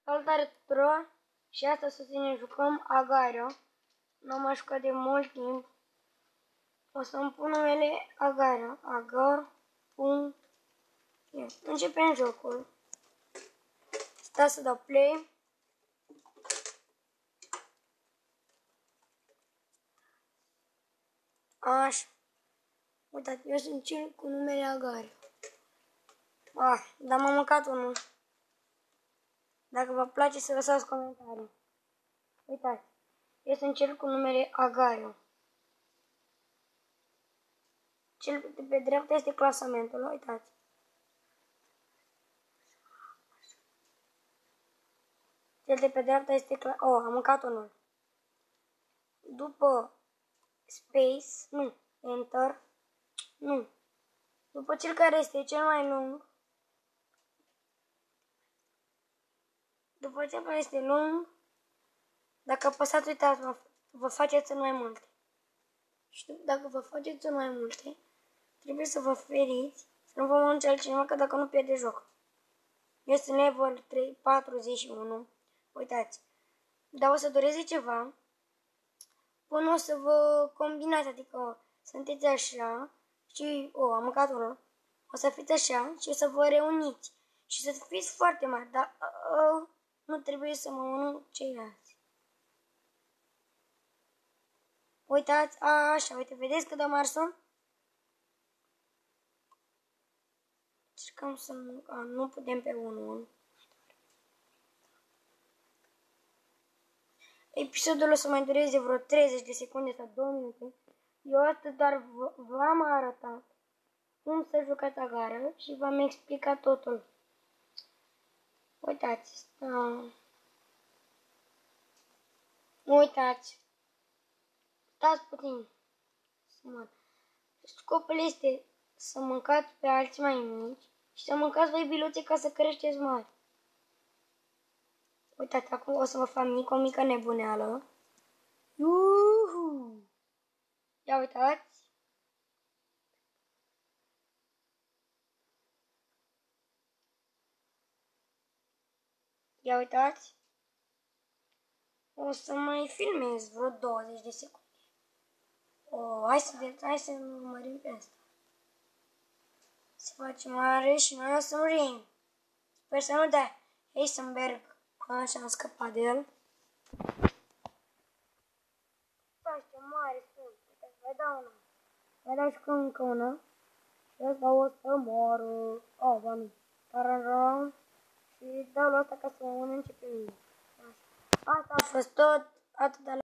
Salutare tuturor și astăzi o să ne jucăm Agario. Nu am mai jucat de mult timp. O să-mi pun numele Agario. Începem jocul. Stați să dau play. Așa. Uitați, eu sunt cel cu numele Agario. Dar m-am mâncat unul. Dacă vă place să lăsați comentarii. Uitați, eu sunt cel cu numele Agario. Cel de pe dreapta este clasamentul, uitați. Cel de pe dreapta este am mâncat unul. După Enter, După cel care este cel mai lung, dacă apăsați, uitați, vă faceți în mai multe. Și dacă vă faceți în mai multe, trebuie să vă feriți, să nu vă mănânce altcineva, că dacă nu pierde joc. Eu sunt level 41. Uitați. Dar o să dureze ceva până o să vă combinați, adică sunteți așa și, am mâncat unul. O să fiți așa și o să vă reuniți și să fiți foarte mari, dar nu trebuie să mă mănânc ceilalți. Uitați, așa, uite, vedeți cât de mari sunt? Încercăm să nu putem pe unul. Episodul o să mai dureze vreo 30 de secunde sau 2 minute. Eu astăzi doar v-am arătat cum să jucați Agario și v-am explicat totul. Uitați. Uitați. Stați puțin. Scopul este să mâncați pe alții mai mici și să mâncați voi biluțe ca să creșteți mari. Uitați, acum o să vă fac o mică nebuneală. Ia uitați. Ia uitați. O să mai filmez vreo 20 de secunde. Hai să urmărim pe asta. Se face mare și noi o să murim. Sper să nu dea Heisenberg. Așa am scăpat de el. Uitați ce mare sunt. Uitați, mai dau una. Mai dau și încă una. Și ăsta o să moară. Ba nu. Pararam. Și dau la asta ca să mă mănânce pe mine. Asta a fost tot. Atât de